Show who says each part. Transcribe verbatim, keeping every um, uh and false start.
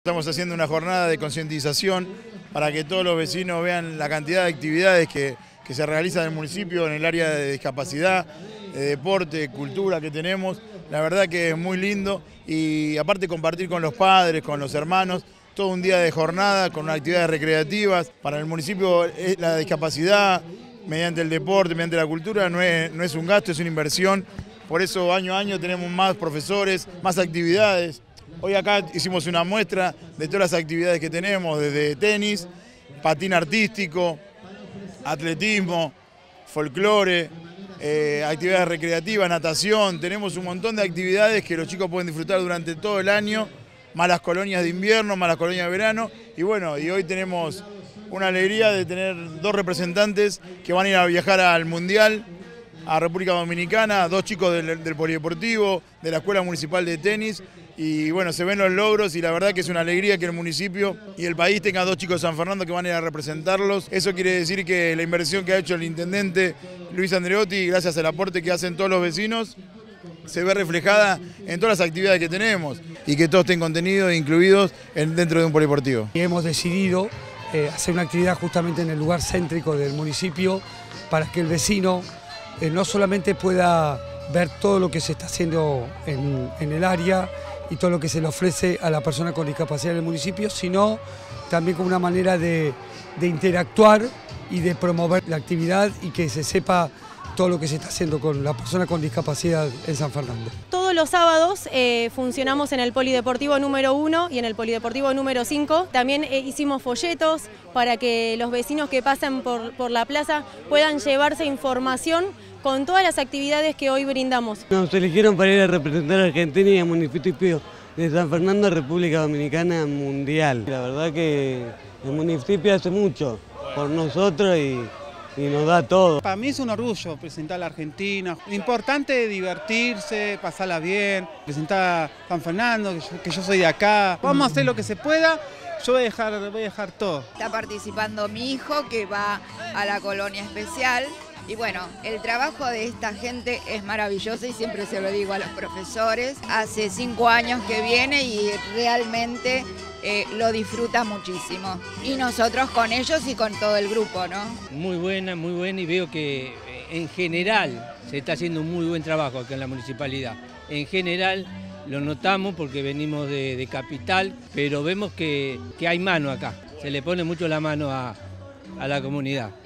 Speaker 1: Estamos haciendo una jornada de concientización para que todos los vecinos vean la cantidad de actividades que, que se realizan en el municipio en el área de discapacidad, de deporte, cultura que tenemos. La verdad que es muy lindo y aparte compartir con los padres, con los hermanos, todo un día de jornada con actividades recreativas. Para el municipio la discapacidad, mediante el deporte, mediante la cultura, no es, no es un gasto, es una inversión. Por eso año a año tenemos más profesores, más actividades. Hoy acá hicimos una muestra de todas las actividades que tenemos, desde tenis, patín artístico, atletismo, folclore, eh, actividades recreativas, natación. Tenemos un montón de actividades que los chicos pueden disfrutar durante todo el año, más las colonias de invierno, más las colonias de verano. Y bueno, y hoy tenemos una alegría de tener dos representantes que van a ir a viajar al Mundial, a República Dominicana, dos chicos del, del Polideportivo, de la Escuela Municipal de Tenis. Y bueno, se ven los logros y la verdad que es una alegría que el municipio y el país tenga dos chicos de San Fernando que van a ir a representarlos. Eso quiere decir que la inversión que ha hecho el intendente Luis Andreotti, gracias al aporte que hacen todos los vecinos, se ve reflejada en todas las actividades que tenemos y que todos estén contenidos e incluidos en, dentro de un polideportivo.
Speaker 2: Y hemos decidido eh, hacer una actividad justamente en el lugar céntrico del municipio para que el vecino eh, no solamente pueda ver todo lo que se está haciendo en, en el área y todo lo que se le ofrece a la persona con discapacidad del municipio, sino también como una manera de, de interactuar y de promover la actividad y que se sepa todo lo que se está haciendo con la persona con discapacidad en San Fernando.
Speaker 3: Todos los sábados eh, funcionamos en el Polideportivo número uno y en el Polideportivo número cinco. También eh, hicimos folletos para que los vecinos que pasen por, por la plaza puedan llevarse información con todas las actividades que hoy brindamos.
Speaker 4: Nos eligieron para ir a representar a Argentina y al municipio de San Fernando, República Dominicana Mundial. La verdad que el municipio hace mucho por nosotros y, y nos da todo.
Speaker 5: Para mí es un orgullo presentar a la Argentina. Lo importante es divertirse, pasarla bien, presentar a San Fernando, que yo, que yo soy de acá. Vamos a hacer lo que se pueda. Yo voy a dejar, voy a dejar todo.
Speaker 6: Está participando mi hijo que va a la colonia especial. Y bueno, el trabajo de esta gente es maravilloso y siempre se lo digo a los profesores. Hace cinco años que viene y realmente eh, lo disfruta muchísimo. Y nosotros con ellos y con todo el grupo, ¿no?
Speaker 7: Muy buena, muy buena y veo que en general se está haciendo un muy buen trabajo acá en la municipalidad. En general lo notamos porque venimos de, de capital, pero vemos que, que hay mano acá. Se le pone mucho la mano a, a la comunidad.